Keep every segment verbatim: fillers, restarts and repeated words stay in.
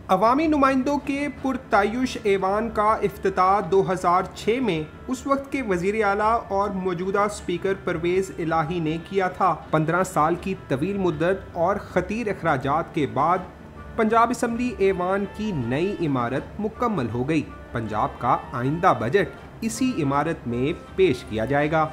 अवामी नुमाइंदों के पुरतायुश ऐवान का इफ्तिताह दो हज़ार छह में उस वक्त के वज़ीर आला और मौजूदा स्पीकर परवेज़ इलाही ने किया था। पंद्रह साल की तवील मुद्दत और खतीर अखराजात के बाद पंजाब असम्बली ऐवान की नई इमारत मुकम्मल हो गई। पंजाब का आइंदा बजट इसी इमारत में पेश किया जाएगा।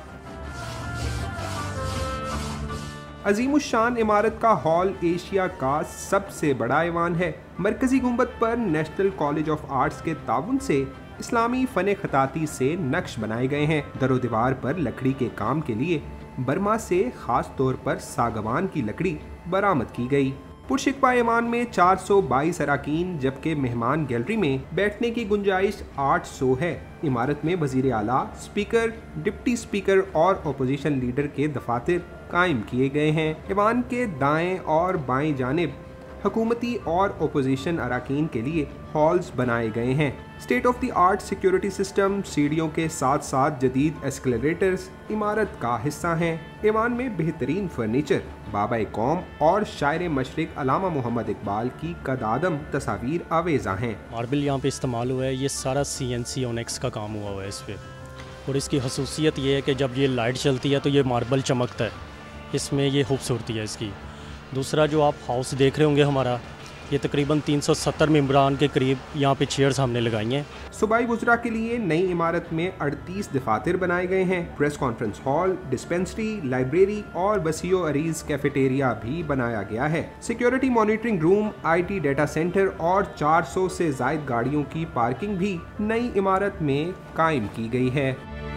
अजीमुशान इमारत का हॉल एशिया का सबसे बड़ा ऐवान है। मरकजी गुंबद पर नेशनल कॉलेज ऑफ आर्ट्स के ताउन से इस्लामी फ़न खताती से नक्श बनाए गए हैं। दरो दीवार पर लकड़ी के काम के लिए बर्मा से खास तौर पर सागवान की लकड़ी बरामद की गई। पुरशिकवा ऐवान में चार सौ बाईस अराकीन जबकि मेहमान गैलरी में बैठने की गुंजाइश आठ सौ है। इमारत में वजीर आला, स्पीकर, डिप्टी स्पीकर और अपोजिशन लीडर के दफातर कायम किए गए हैं। ऐवान के दाएं और बाएं जानिब हुकूमती और अपोजिशन अराकीन के लिए हॉल्स बनाए गए हैं। State of the art security system, सीढ़ियों के साथ साथ जदीद एस्केलेटर्स इमारत का हिस्सा हैं। ऐवान में बेहतरीन फर्नीचर, बाबा कौम और शायर मशरिक अल्लामा मोहम्मद इकबाल की कदादम तस्वीर आवेज़ा हैं। मार्बल यहाँ पे इस्तेमाल हुआ है, ये सारा सी एन सी ओनेक्स का काम हुआ हुआ है इस पर। और इसकी खसूसियत ये है कि जब ये लाइट चलती है तो ये मार्बल चमकता है, इसमें ये खूबसूरती है इसकी। दूसरा जो आप हाउस देख रहे होंगे हमारा, ये तकरीबन तीन सौ सत्तर मेम्बरान के करीब यहाँ पे चेयर्स हमने लगाई हैं। सूबाई वुज़रा के लिए नई इमारत में अड़तीस दफातर बनाए गए हैं। Press conference hall, dispensary, library और वसीओ अरीज कैफेटेरिया भी बनाया गया है। Security monitoring room, I T data centre और चार सौ से जायद गाड़ियों की पार्किंग भी नई इमारत में कायम की गई है।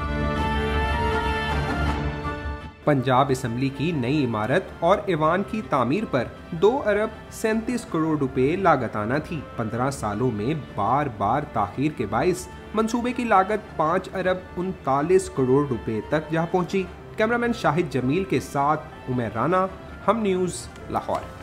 पंजाब असम्बली की नई इमारत और ऐवान की तामीर पर दो अरब सैंतीस करोड़ रुपए लागत आना थी। पंद्रह सालों में बार बार ताखीर के बाइस मंसूबे की लागत पाँच अरब उनतालीस करोड़ रुपए तक जा पहुंची। कैमरामैन शाहिद जमील के साथ उमर राना, हम न्यूज़, लाहौर।